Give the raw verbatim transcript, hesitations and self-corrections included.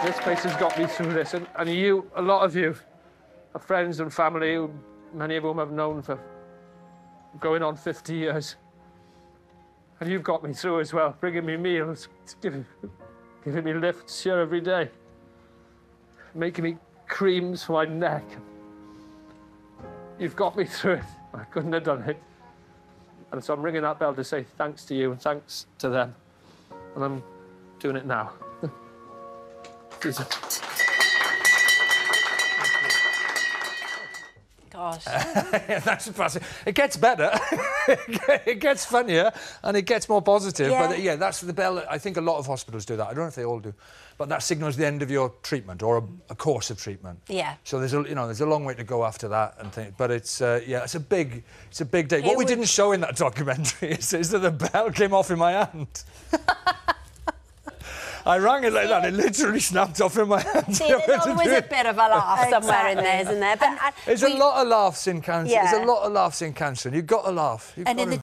This place has got me through this, and, and you, a lot of you, are friends and family, who, many of whom I've known for going on fifty years. And you've got me through as well, bringing me meals, giving, giving me lifts here every day, making me creams for my neck. You've got me through it. I couldn't have done it. And so I'm ringing that bell to say thanks to you and thanks to them. And I'm doing it now. Gosh. That's impressive. It gets better. It gets funnier and it gets more positive. Yeah. But yeah, that's the bell. I think a lot of hospitals do that. I don't know if they all do, but that signals the end of your treatment or a, a course of treatment. Yeah. So there's a you know there's a long way to go after that and things. But it's uh, yeah, it's a big it's a big day. It what we would... didn't show in that documentary is, is that the bell came off in my hand. I rang it like that, it literally snapped off in my hand. See, there's always a bit of a laugh somewhere in there, isn't there? But, uh, there's we... a lot of laughs in cancer. Yeah. There's a lot of laughs in cancer, and you've got to laugh. You've and got in to... the